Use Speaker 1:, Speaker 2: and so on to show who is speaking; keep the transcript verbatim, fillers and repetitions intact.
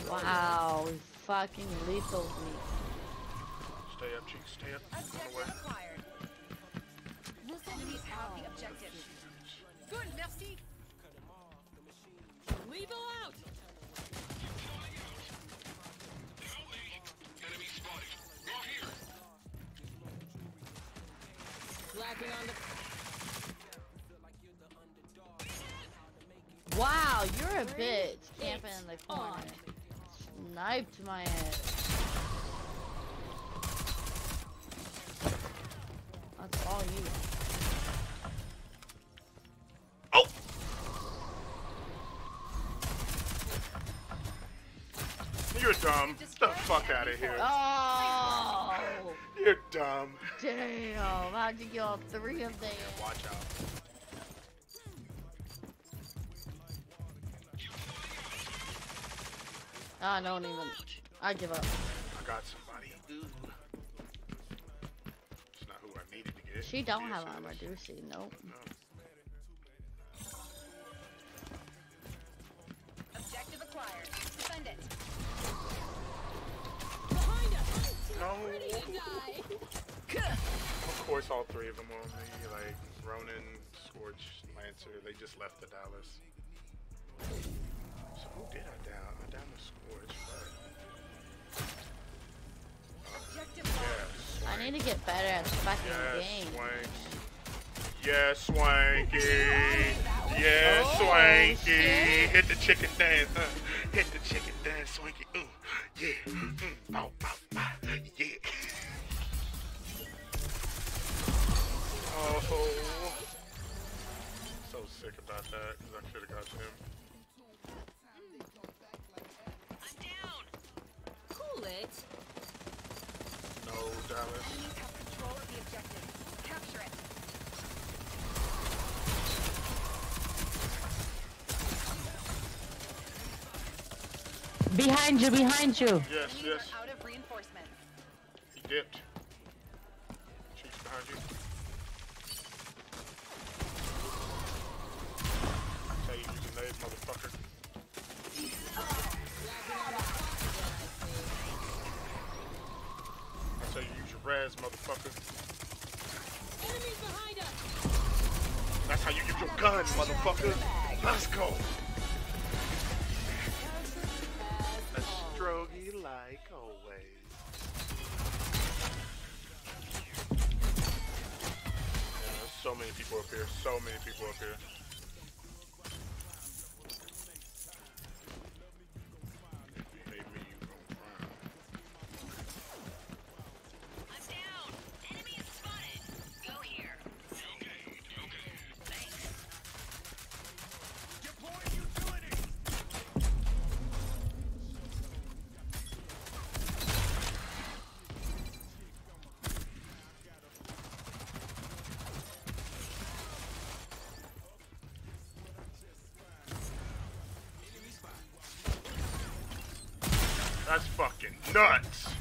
Speaker 1: Wow, he fucking lethal me.
Speaker 2: Stay up, cheeks, stay up.
Speaker 3: Objective acquired. Enemies have the objective. Good, merci. Leave out.
Speaker 4: Enemy spotted. Go here.
Speaker 3: Slacking on the.
Speaker 1: Wow, you're a bitch. Camping in the corner. Sniped my head. That's all you.
Speaker 2: Oh! You're dumb. Get the fuck out of here.
Speaker 1: Oh!
Speaker 2: You're dumb.
Speaker 1: Damn, how'd you get all three of them?
Speaker 2: Watch out.
Speaker 1: I don't even. I give up.
Speaker 2: I got somebody. Ooh. It's not who I needed to get.
Speaker 1: She don't
Speaker 2: Yes,
Speaker 1: have
Speaker 2: it
Speaker 1: armor,
Speaker 2: is.
Speaker 1: do she? Nope.
Speaker 2: No.
Speaker 3: Objective acquired. Defend it.
Speaker 2: No. Of course, all three of them on me. Like Ronin, Scorch, Lancer. They just left the Dallas. So who did I down? I downed the Scorch.
Speaker 3: Objective
Speaker 2: Yeah,
Speaker 1: I need to get better at the fucking
Speaker 2: yes,
Speaker 1: game.
Speaker 2: Swank. Yes, Swanky. Yes,
Speaker 1: Oh,
Speaker 2: Swanky.
Speaker 1: shit.
Speaker 2: Hit the chicken dance. Huh? Hit the chicken dance, Swanky. Ooh, yeah. Mm. Oh, oh, oh, yeah. Oh, so sick about that because I should have got him.
Speaker 3: I'm down. Cool it.
Speaker 2: No, Dallas.
Speaker 3: Enemies have control of the objective. Capture it.
Speaker 1: Behind you, behind you.
Speaker 2: Yes,
Speaker 3: Enemies
Speaker 2: yes.
Speaker 3: are out of reinforcements.
Speaker 2: He dipped. Cheeks behind you. That's how you use a nade, motherfucker. That's how you use your res, motherfucker.
Speaker 3: Enemies behind us.
Speaker 2: That's how you use your gun, motherfucker. Let's go. A strogy like always. Yeah, there's so many people up here. So many people up here. Maybe you gon' find.
Speaker 3: I'm down. Enemy is spotted. Go here.
Speaker 4: Okay, okay.
Speaker 3: Thanks.
Speaker 4: Deploy utility.
Speaker 2: That's fucking nuts.